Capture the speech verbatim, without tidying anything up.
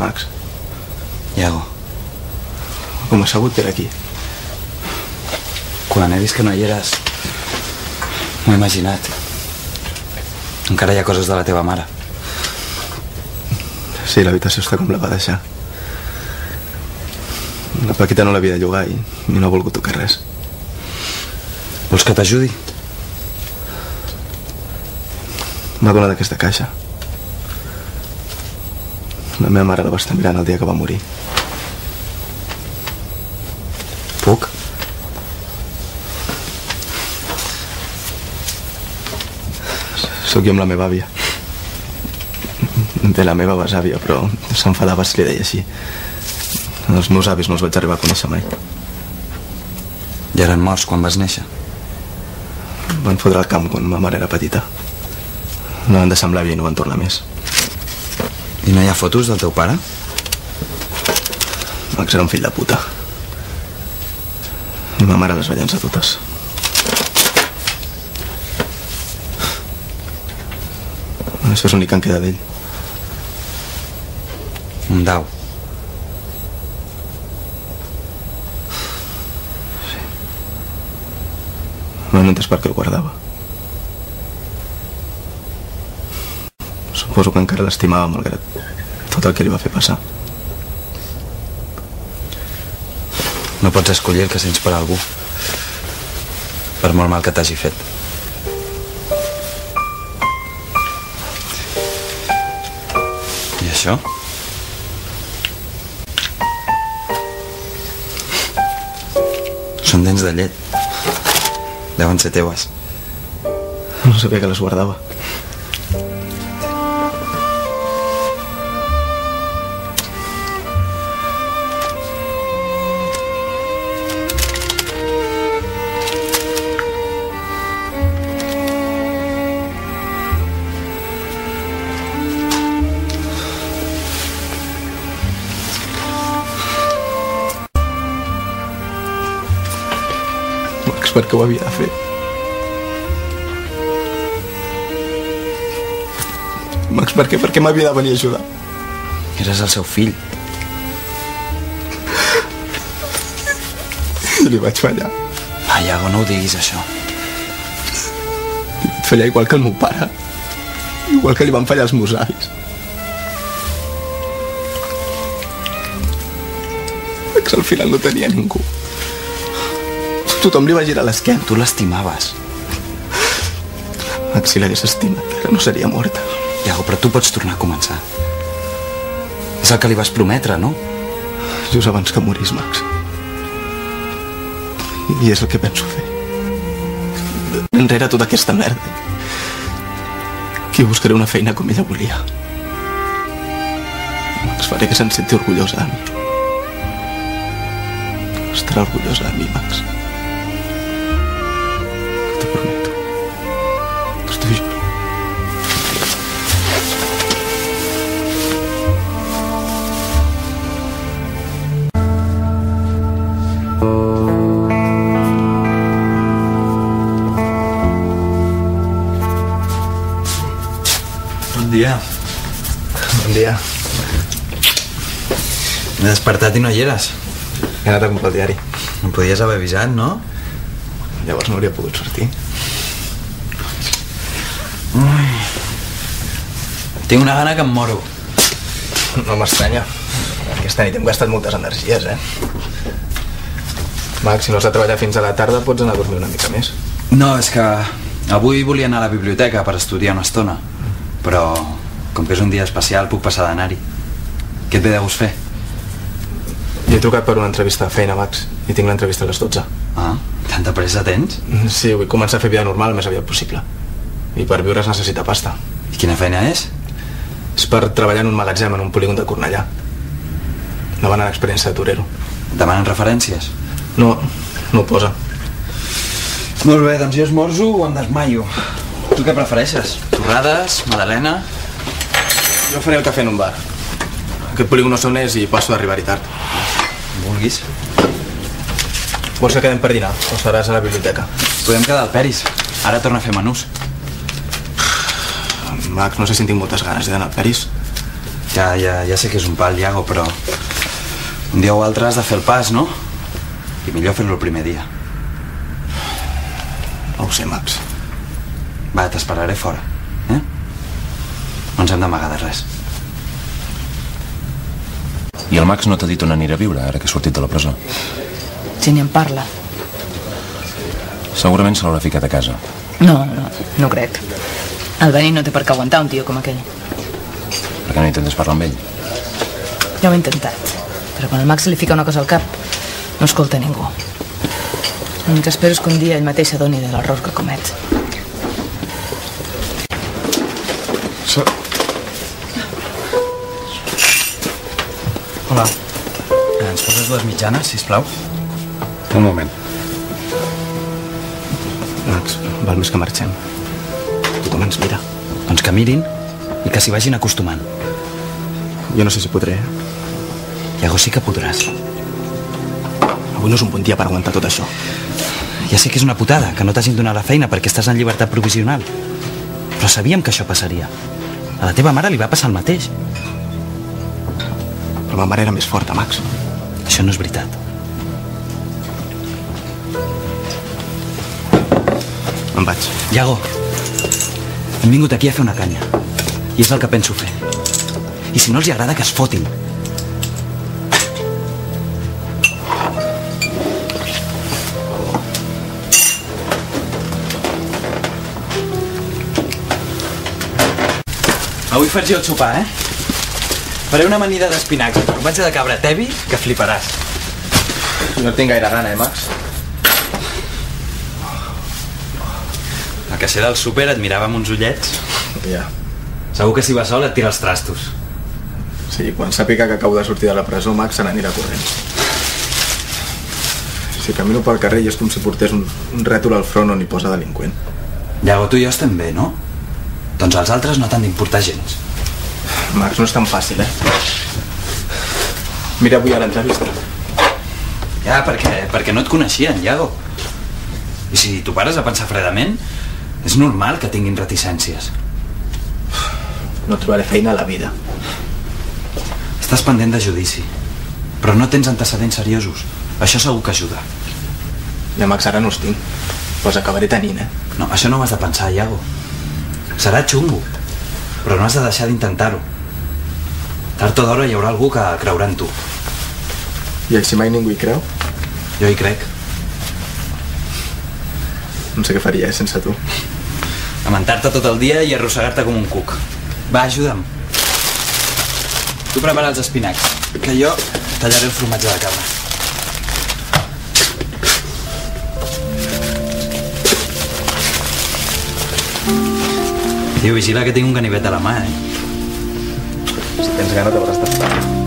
Max. Iago. Com has sabut que era aquí? Quan he vist que no hi eres, m'ho he imaginat. Encara hi ha coses de la teva mare. Sí, l'habitació està com la va deixar. La Paquita no l'havia de llogar i no ha volgut tocar res. Vols que t'ajudi? M'ha donat aquesta caixa. La meva mare la va estar mirant el dia que va morir. Puc? Sóc jo amb la meva àvia. Bé, la meva besàvia, però s'enfadava si li deia així. Els meus avis no els vaig arribar a conèixer mai. I eren morts quan vas néixer? Van fotre al camp quan ma mare era petita. No van deixar amb l'àvia i no van tornar més. I no hi ha fotos del teu pare? Max era un fill de puta. I ma mare les va llençar totes. Això és l'únic que en queda d'ell. Un dau. Sí. No he entès per què el guardava. Suposo que encara l'estimava malgrat tot el que li va fer passar. No pots escollir el que sents per algú, per molt mal que t'hagi fet. I això? Són dents de llet. Deuen ser teues. No sabia que les guardava. Max, per què ho havia de fer? Max, per què? Per què m'havia de venir a ajudar? Eres el seu fill. I li vaig fallar. Va, Iago, no ho diguis, això. Li vaig fallar igual que el meu pare. Igual que li van fallar els meus avis. Max, al final no tenia ningú. Tothom li va girar l'esquena. Tu l'estimaves. Max, si l'hagués estimat, ara no seria morta. Iago, però tu pots tornar a començar. És el que li vas prometre, no? Just abans que morís, Max. I és el que penso fer. Enrere tota aquesta merda. Que buscaré una feina com ella volia. Max, faré que se'n senti orgullosa de mi. Estarà orgullosa de mi, Max. Te prometo. T'ho juro. Bon dia. Bon dia. M'he despertat i no hi eres. He anat a comprar el diari. Em podies haver avisat, no? Llavors no hauria pogut sortir. Ui. Tinc una gana que em moro. No m'estranya. Aquesta nit hem gastat moltes energies, eh? Max, si no has de treballar fins a la tarda, pots anar a dormir una mica més. No, és que avui volia anar a la biblioteca per estudiar una estona. Però, com que és un dia especial, puc passar d'anar-hi. Què et ve de gust fer? Jo he trucat per una entrevista de feina, Max, i tinc l'entrevista a les dotze. Ah, tanta pressa tens? Sí, vull començar a fer vida normal el més aviat possible. I per viure es necessita pasta. I quina feina és? És per treballar en un magatzem en un polígon de Cornellà. Demanant experiència de torero. Demanen referències? No, no ho posa. Molt bé, doncs jo esmorzo o em desmaio. Tu què prefereixes? Torrades? Madalena? Jo faré el cafè en un bar. Aquest polígon no sé on és i passo d'arribar-hi tard. Vulguis. Vols que quedem per dinar? O seràs a la biblioteca? Podem quedar al Peris. Ara torna a fer menús. Max, no sé si en tinc moltes ganes d'anar al Peris. Ja, ja, ja sé que és un pal, Iago, però un dia o altre has de fer el pas, no? I millor fer-lo el primer dia. No ho sé, Max. Va, t'esperaré fora, eh? No ens hem d'amagar de res. I el Max no t'ha dit on anirà a viure, ara que ha sortit de la presó? Si n'hi en parla. Segurament se l'haurà ficat a casa. No, no, no crec. El Benny no té per què aguantar un tio com aquell. Per què no intentes parlar amb ell? Ja ho he intentat, però quan el Max se li fica una cosa al cap, no escolta ningú. L'únic que espero és que un dia ell mateix s'adoni de l'error que comet. So... Hola. Ens poses dues mitjanes, sisplau? Un moment. Max, val més que marxem. Tothom ens mira. Doncs que mirin i que s'hi vagin acostumant. Jo no sé si podré. Iago, sí que podràs. Avui no és un bon dia per aguantar tot això. Ja sé que és una putada, que no t'hagin donat la feina perquè estàs en llibertat provisional. Però sabíem que això passaria. A la teva mare li va passar el mateix. Però ma mare era més forta, Max. Això no és veritat. Me'n vaig. Iago, hem vingut aquí a fer una canya. I és el que penso fer. I si no els agrada, que es fotin. Avui faig jo el sopar, eh? Faré una amanida d'espinacs amb formatge de cabra tevi que fliparàs. No tinc gaire gana, eh, Max? El caixer del súper et mirava amb uns ullets. Ja. Segur que si va sol et tira els trastos. Sí, quan sàpiga que acabo de sortir de la presó, Max se n'anirà corrent. Si camino pel carrer i és com si portés un, un rètol al front on hi posa delinqüent. Iago, tu i jo estem bé, no? Doncs els altres no t'han d'importar gens. Max, no és tan fàcil, eh? Mira avui a l'entrevista. Ja, perquè, perquè no et coneixien, Iago. I si tu pares a pensar fredament, és normal que tinguin reticències. No trobaré feina a la vida. Estàs pendent de judici, però no tens antecedents seriosos. Això segur que ajuda. Ja, Max, ara no els tinc. Pues acabaré tenint, eh? No, això no ho has de pensar, Iago. Serà xungo, però no has de deixar d'intentar-ho. Tard o d'hora hi haurà algú que creurà en tu. I si mai ningú hi creu? Jo hi crec. No sé què faria, eh, sense tu. Lamentar-te tot el dia i arrossegar-te com un cuc. Va, ajuda'm. Tu prepara els espinacs, que jo tallaré el formatge de cabra. Tio, vigila que tinc un ganivet a la mà, eh? Si tens gana t'hauràs d'estar.